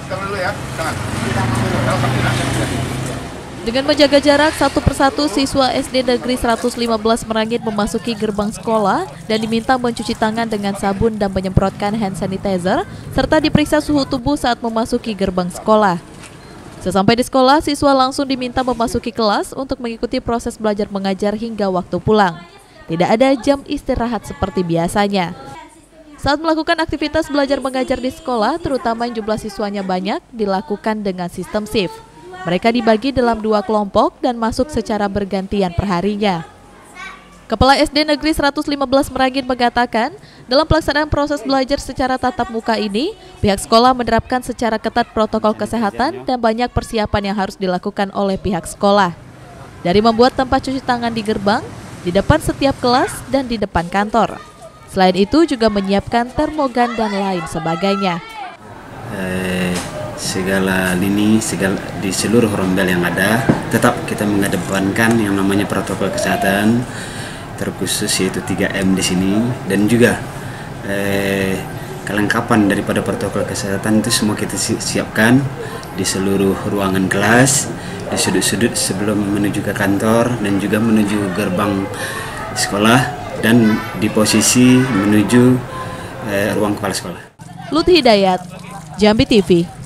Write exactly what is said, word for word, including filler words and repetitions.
Dengan menjaga jarak satu persatu, siswa S D Negeri seratus lima belas Merangit memasuki gerbang sekolah dan diminta mencuci tangan dengan sabun dan menyemprotkan hand sanitizer, serta diperiksa suhu tubuh saat memasuki gerbang sekolah. Sesampai di sekolah, siswa langsung diminta memasuki kelas untuk mengikuti proses belajar mengajar hingga waktu pulang. Tidak ada jam istirahat seperti biasanya. Saat melakukan aktivitas belajar mengajar di sekolah, terutama yang jumlah siswanya banyak, dilakukan dengan sistem shift. Mereka dibagi dalam dua kelompok dan masuk secara bergantian perharinya. Kepala S D Negeri seratus lima belas Merangit mengatakan, dalam pelaksanaan proses belajar secara tatap muka ini, pihak sekolah menerapkan secara ketat protokol kesehatan dan banyak persiapan yang harus dilakukan oleh pihak sekolah. Dari membuat tempat cuci tangan di gerbang, di depan setiap kelas, dan di depan kantor. Selain itu juga menyiapkan termogan dan lain sebagainya. Eh, segala lini, segala, di seluruh rombel yang ada, tetap kita mengedepankan yang namanya protokol kesehatan, terkhusus yaitu tiga M di sini, dan juga eh, kelengkapan daripada protokol kesehatan itu semua kita siapkan di seluruh ruangan kelas, di sudut-sudut sebelum menuju ke kantor dan juga menuju gerbang sekolah dan di posisi menuju eh, ruang kepala sekolah. Lut Hidayat, Jambi T V.